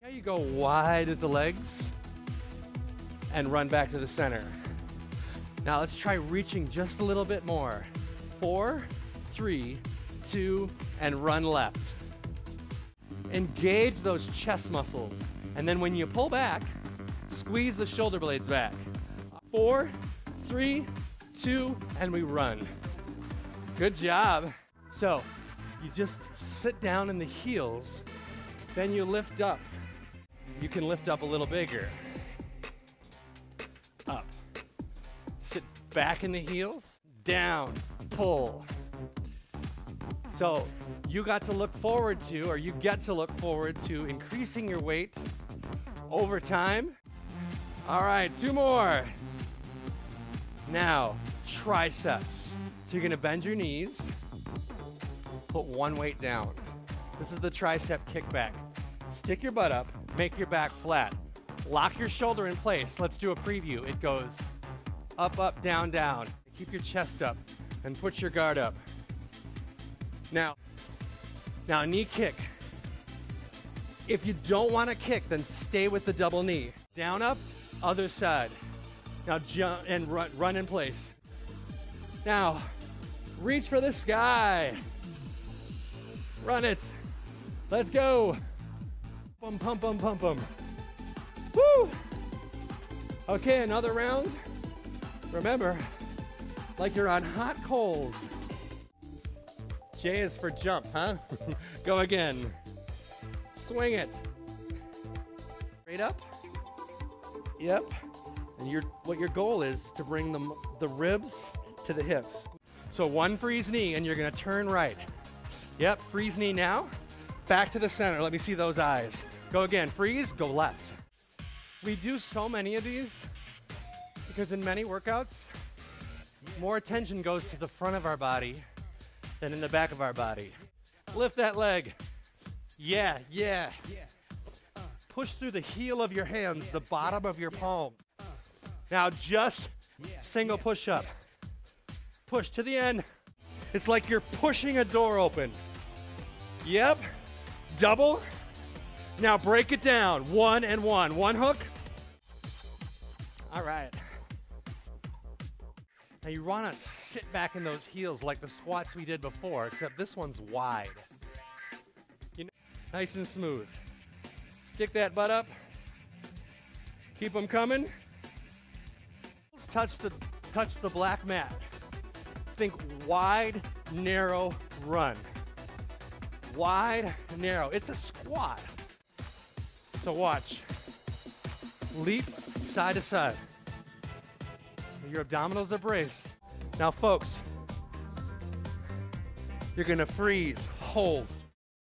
You go wide at the legs and run back to the center. Now let's try reaching just a little bit more. 4, 3, 2, and run left. Engage those chest muscles. And then when you pull back, squeeze the shoulder blades back. 4, 3, 2, and we run. Good job. So you just sit down in the heels, then you lift up. You can lift up a little bigger. Up. Sit back in the heels, down, pull. So you got to look forward to, or you get to look forward to increasing your weight over time. All right, 2 more. Now, triceps. So you're gonna bend your knees, put one weight down. This is the tricep kickback. Stick your butt up, make your back flat. Lock your shoulder in place. Let's do a preview. It goes up, up, down, down. Keep your chest up and put your guard up. Now knee kick. If you don't want to kick, then stay with the double knee. Down, up, other side. Now jump and run in place. Now, reach for the sky. Run it. Let's go. Pump, pump, pump, pump, pump. Woo! Okay, another round. Remember, like you're on hot coals. J is for jump, huh? Go again. Swing it. Straight up. Yep. And what your goal is to bring the ribs to the hips. So 1 freeze knee, and you're gonna turn right. Yep, freeze knee now. Back to the center. Let me see those eyes. Go again. Freeze, go left. We do so many of these because in many workouts, more attention goes to the front of our body than in the back of our body. Lift that leg. Yeah, yeah. Push through the heel of your hands, the bottom of your palm. Now just single push up. Push to the end. It's like you're pushing a door open. Yep. Double. Now break it down. 1 and 1. 1 hook. All right. Now you want to sit back in those heels like the squats we did before, except this one's wide. Nice and smooth. Stick that butt up. Keep them coming. Touch the black mat. Think wide, narrow run. Wide, narrow. It's a squat. So watch. Leap side to side. Your abdominals are braced. Now folks, you're gonna freeze, hold,